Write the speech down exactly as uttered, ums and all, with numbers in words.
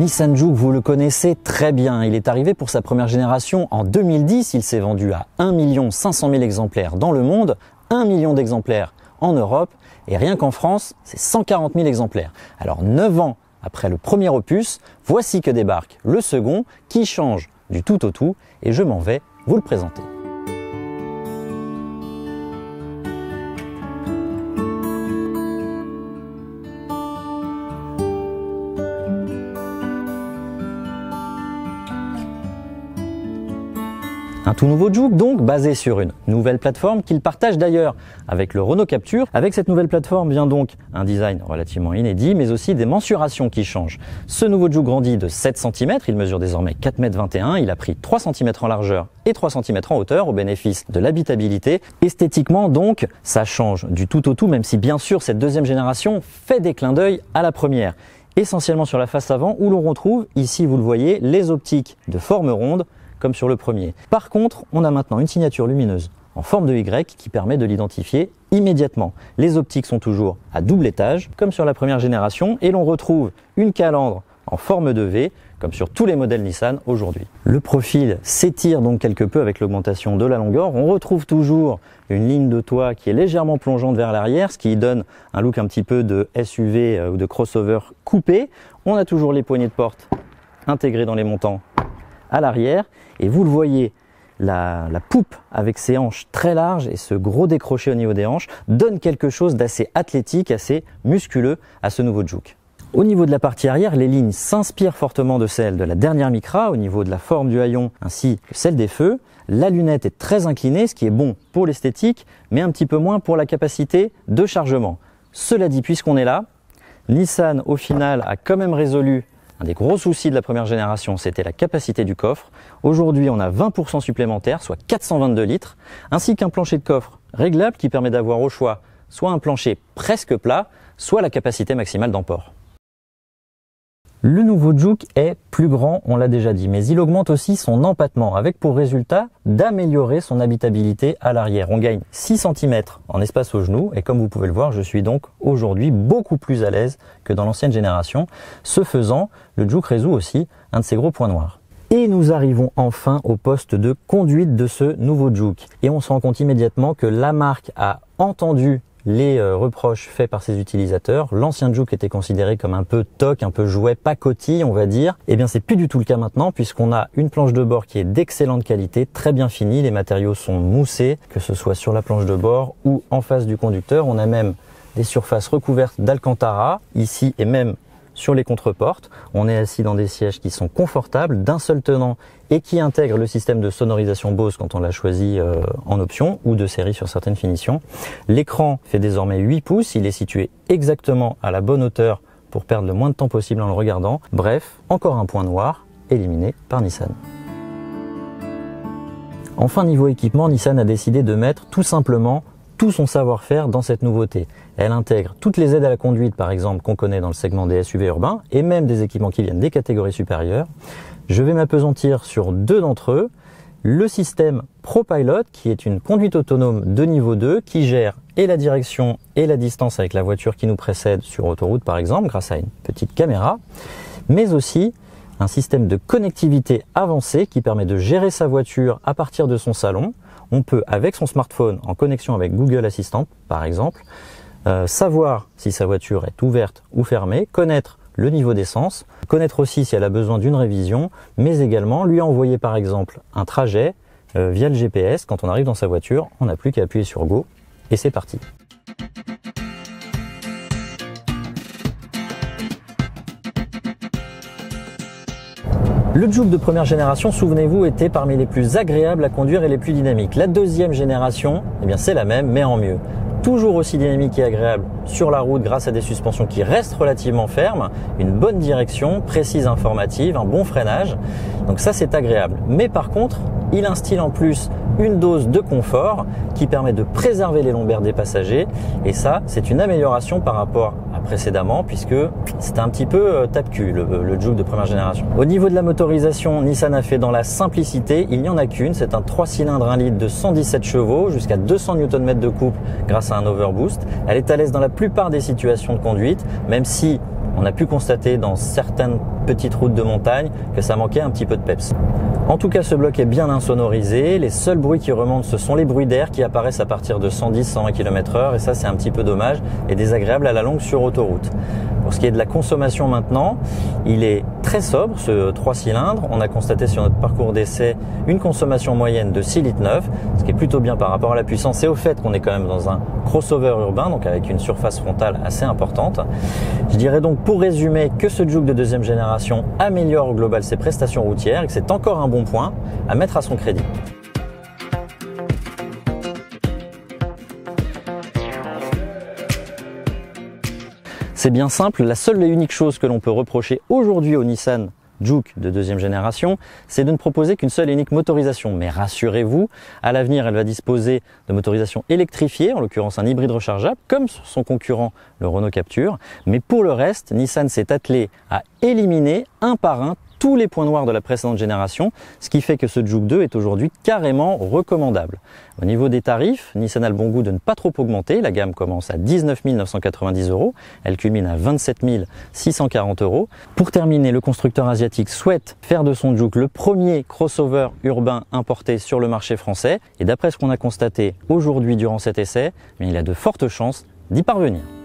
Nissan Juke, vous le connaissez très bien. Il est arrivé pour sa première génération en deux mille dix. Il s'est vendu à un million cinq cent mille exemplaires dans le monde, un million d'exemplaires en Europe et rien qu'en France, c'est cent quarante mille exemplaires. Alors neuf ans après le premier opus, voici que débarque le second qui change du tout au tout et je m'en vais vous le présenter. Un tout nouveau Juke donc, basé sur une nouvelle plateforme qu'il partage d'ailleurs avec le Renault Captur. Avec cette nouvelle plateforme vient donc un design relativement inédit, mais aussi des mensurations qui changent. Ce nouveau Juke grandit de sept centimètres, il mesure désormais quatre mètres vingt et un, il a pris trois centimètres en largeur et trois centimètres en hauteur au bénéfice de l'habitabilité. Esthétiquement donc, ça change du tout au tout, même si bien sûr cette deuxième génération fait des clins d'œil à la première. Essentiellement sur la face avant où l'on retrouve, ici vous le voyez, les optiques de forme ronde, comme sur le premier. Par contre, on a maintenant une signature lumineuse en forme de Y qui permet de l'identifier immédiatement. Les optiques sont toujours à double étage, comme sur la première génération, et l'on retrouve une calandre en forme de V, comme sur tous les modèles Nissan aujourd'hui. Le profil s'étire donc quelque peu avec l'augmentation de la longueur. On retrouve toujours une ligne de toit qui est légèrement plongeante vers l'arrière, ce qui donne un look un petit peu de S U V ou de crossover coupé. On a toujours les poignées de porte intégrées dans les montants à l'arrière et vous le voyez, la, la poupe avec ses hanches très larges et ce gros décroché au niveau des hanches donne quelque chose d'assez athlétique, assez musculeux à ce nouveau Juke. Au niveau de la partie arrière, les lignes s'inspirent fortement de celles de la dernière Micra au niveau de la forme du haillon ainsi que celle des feux. La lunette est très inclinée, ce qui est bon pour l'esthétique mais un petit peu moins pour la capacité de chargement. Cela dit, puisqu'on est là, Nissan au final a quand même résolu un des gros soucis de la première génération, c'était la capacité du coffre. Aujourd'hui, on a vingt pour cent supplémentaire, soit quatre cent vingt-deux litres, ainsi qu'un plancher de coffre réglable qui permet d'avoir au choix soit un plancher presque plat, soit la capacité maximale d'emport. Le nouveau Juke est plus grand, on l'a déjà dit, mais il augmente aussi son empattement, avec pour résultat d'améliorer son habitabilité à l'arrière. On gagne six centimètres en espace au genou, et comme vous pouvez le voir, je suis donc aujourd'hui beaucoup plus à l'aise que dans l'ancienne génération. Ce faisant, le Juke résout aussi un de ses gros points noirs. Et nous arrivons enfin au poste de conduite de ce nouveau Juke. Et on se rend compte immédiatement que la marque a entendu les euh, reproches faits par ses utilisateurs. L'ancien Juke était considéré comme un peu toc, un peu jouet, pacotille, on va dire. Eh bien, c'est plus du tout le cas maintenant, puisqu'on a une planche de bord qui est d'excellente qualité, très bien finie. Les matériaux sont moussés, que ce soit sur la planche de bord ou en face du conducteur. On a même des surfaces recouvertes d'Alcantara, ici et même sur les contreportes. On est assis dans des sièges qui sont confortables, d'un seul tenant et qui intègrent le système de sonorisation Bose quand on l'a choisi euh, en option ou de série sur certaines finitions. L'écran fait désormais huit pouces, il est situé exactement à la bonne hauteur pour perdre le moins de temps possible en le regardant. Bref, encore un point noir éliminé par Nissan. Enfin, niveau équipement, Nissan a décidé de mettre tout simplement tout son savoir-faire dans cette nouveauté. Elle intègre toutes les aides à la conduite, par exemple, qu'on connaît dans le segment des S U V urbains, et même des équipements qui viennent des catégories supérieures. Je vais m'appesantir sur deux d'entre eux. Le système ProPilot, qui est une conduite autonome de niveau deux, qui gère et la direction et la distance avec la voiture qui nous précède sur autoroute, par exemple, grâce à une petite caméra, mais aussi un système de connectivité avancé qui permet de gérer sa voiture à partir de son salon. On peut, avec son smartphone, en connexion avec Google Assistant, par exemple, euh, savoir si sa voiture est ouverte ou fermée, connaître le niveau d'essence, connaître aussi si elle a besoin d'une révision, mais également lui envoyer par exemple un trajet euh, via le G P S. Quand on arrive dans sa voiture, on n'a plus qu'à appuyer sur Go et c'est parti. Le Juke de première génération, souvenez-vous, était parmi les plus agréables à conduire et les plus dynamiques. La deuxième génération, eh bien c'est la même, mais en mieux. Toujours aussi dynamique et agréable sur la route grâce à des suspensions qui restent relativement fermes, une bonne direction, précise informative, un bon freinage. Donc ça, c'est agréable. Mais par contre, il instille en plus une dose de confort qui permet de préserver les lombaires des passagers. Et ça, c'est une amélioration par rapport à précédemment, puisque c'était un petit peu euh, tape-cul, le, le Juke de première génération. Au niveau de la motorisation, Nissan a fait dans la simplicité. Il n'y en a qu'une, c'est un trois cylindres un litre de cent dix-sept chevaux, jusqu'à deux cents newton mètres de couple grâce à un overboost. Elle est à l'aise dans la plupart des situations de conduite, même si on a pu constater dans certaines petites routes de montagne que ça manquait un petit peu de peps. En tout cas, ce bloc est bien insonorisé. Les seuls bruits qui remontent, ce sont les bruits d'air qui apparaissent à partir de cent dix à cent vingt kilomètres heure, et ça c'est un petit peu dommage et désagréable à la longue sur autoroute. Pour ce qui est de la consommation maintenant, il est très sobre, ce trois cylindres. On a constaté sur notre parcours d'essai une consommation moyenne de six litres neuf, ce qui est plutôt bien par rapport à la puissance et au fait qu'on est quand même dans un crossover urbain, donc avec une surface frontale assez importante. Je dirais donc pour résumer que ce Juke de deuxième génération améliore au global ses prestations routières et que c'est encore un bon point à mettre à son crédit. C'est bien simple, la seule et unique chose que l'on peut reprocher aujourd'hui au Nissan Juke de deuxième génération, c'est de ne proposer qu'une seule et unique motorisation. Mais rassurez-vous, à l'avenir, elle va disposer de motorisation électrifiée, en l'occurrence un hybride rechargeable, comme son concurrent le Renault Captur. Mais pour le reste, Nissan s'est attelé à éliminer un par un tous les points noirs de la précédente génération, ce qui fait que ce Juke deux est aujourd'hui carrément recommandable. Au niveau des tarifs, Nissan a le bon goût de ne pas trop augmenter. La gamme commence à dix-neuf mille neuf cent quatre-vingt-dix euros, elle culmine à vingt-sept mille six cent quarante euros. Pour terminer, le constructeur asiatique souhaite faire de son Juke le premier crossover urbain importé sur le marché français. Et d'après ce qu'on a constaté aujourd'hui durant cet essai, il a de fortes chances d'y parvenir.